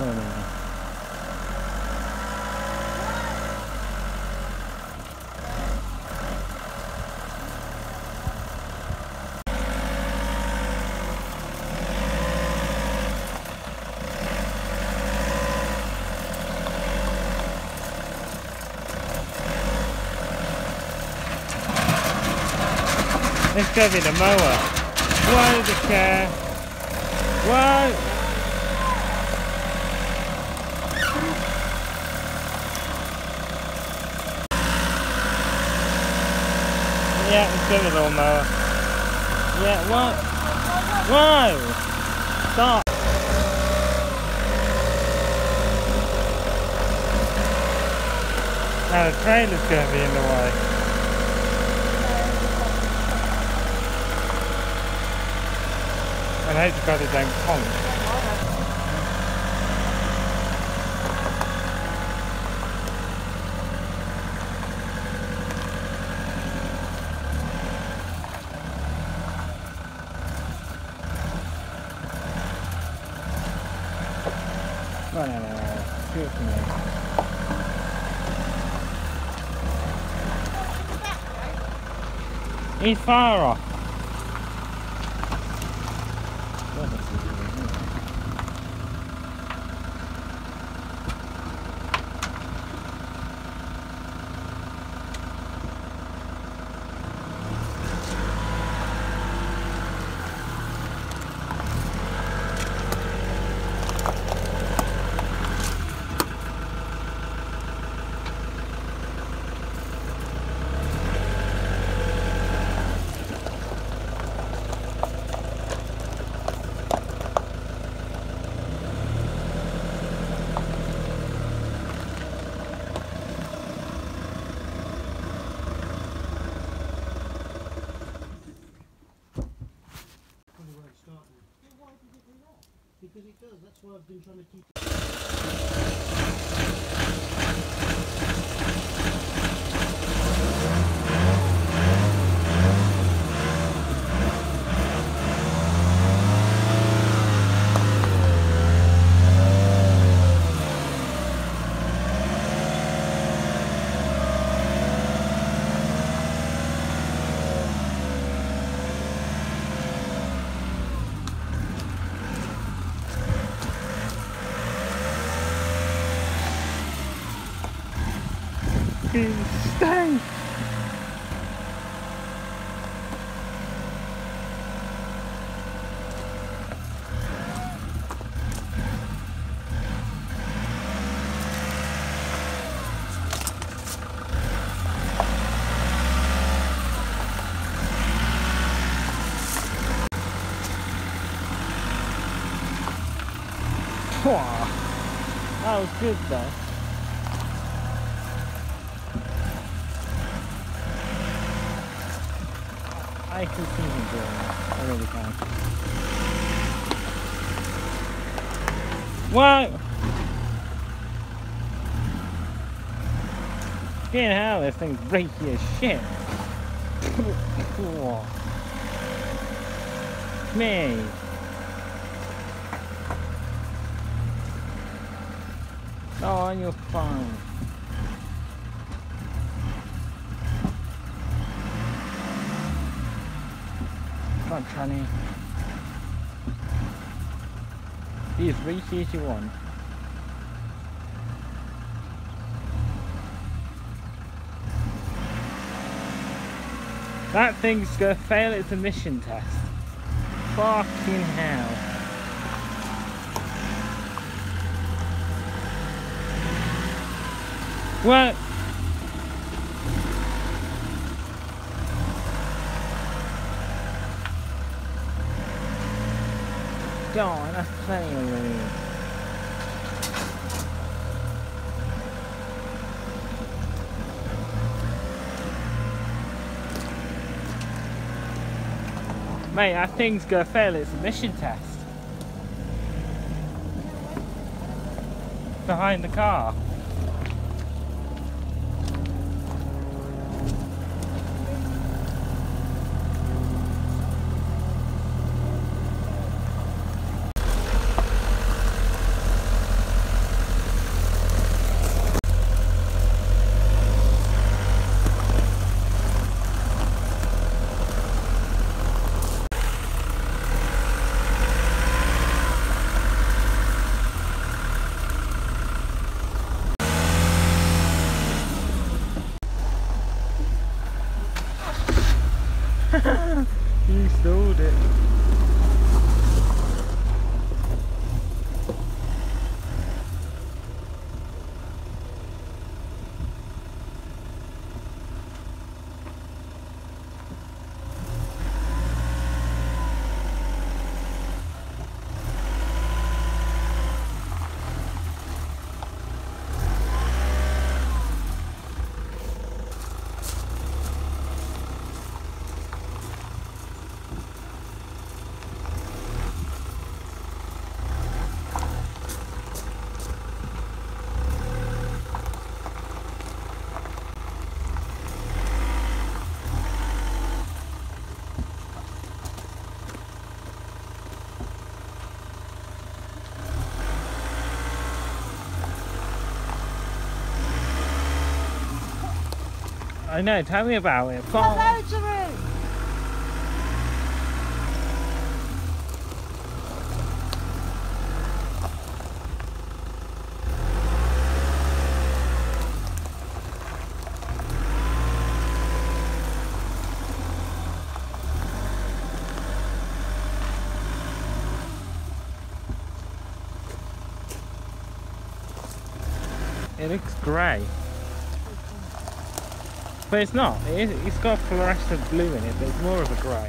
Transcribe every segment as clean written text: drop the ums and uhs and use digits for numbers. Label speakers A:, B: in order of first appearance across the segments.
A: going on? Let's go with the mower. Whoa, the car. Whoa! Yeah, let's go with the lawnmower. Yeah, what? Whoa! Stop! Now the trailer's going to be in the way. And I hope the brother don't honk. No. Do it for me. He's far off.
B: Because it does, that's why I've been trying to keep it.
A: Stay! That was good though. I can see him doing that. I really can. What? Fucking hell, this thing's breaky as shit. Me. Oh, you're fine. Come on, Tranny. Be as racy as you want. That thing's gonna fail its emission test. Fucking hell. What? Go on, that's plenty of room. Mate, that thing's gonna fail its emission test. Behind the car. load it. I know, tell me about it.
B: Got loads of room.
A: It looks grey. But it's not. It's got fluorescent blue in it, but it's more of a grey.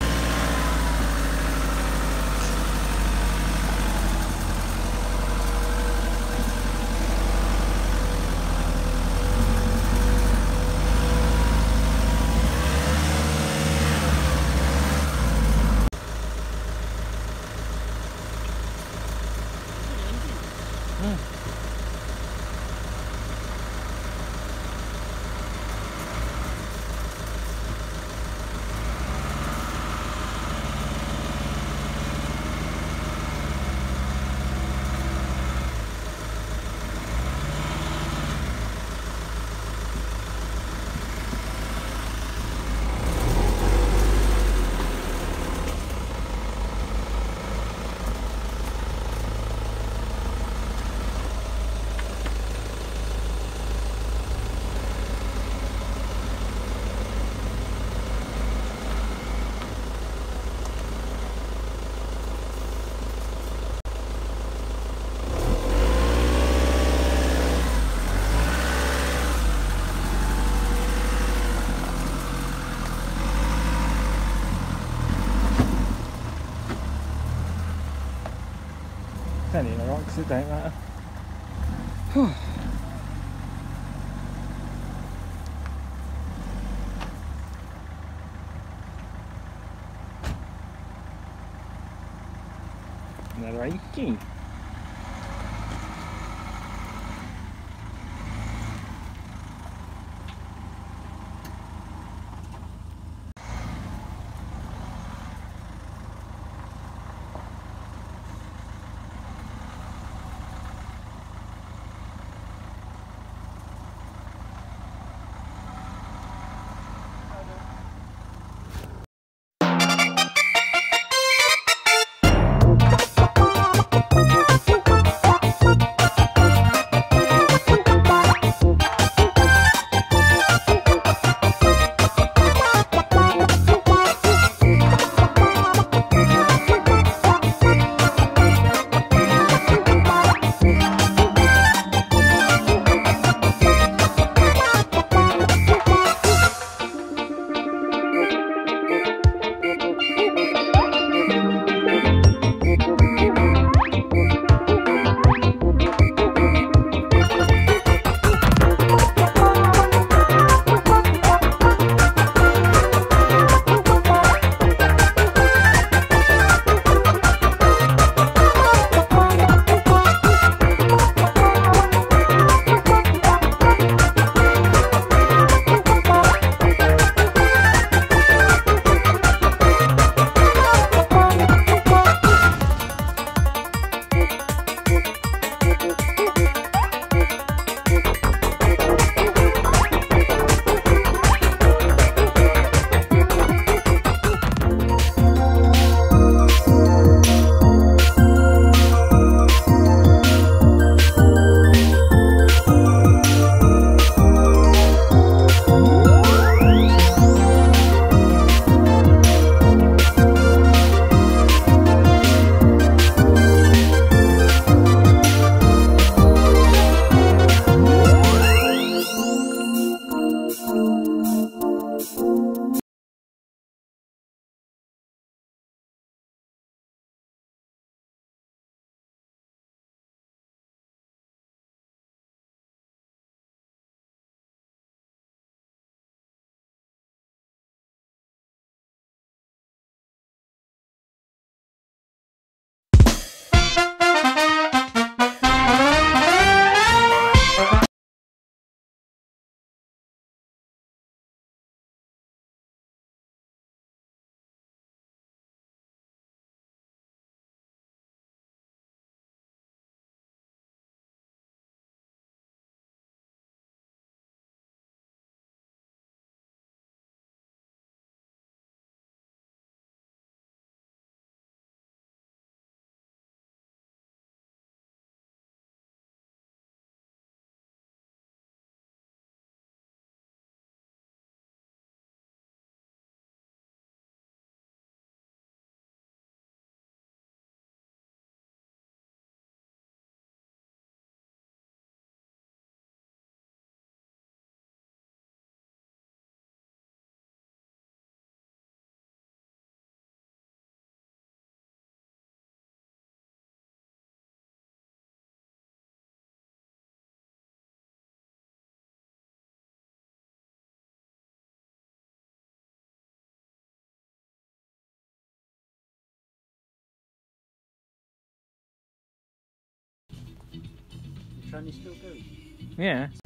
A: It's only the rocks, it don't matter. Another 18.
B: train is still going.
A: Yeah.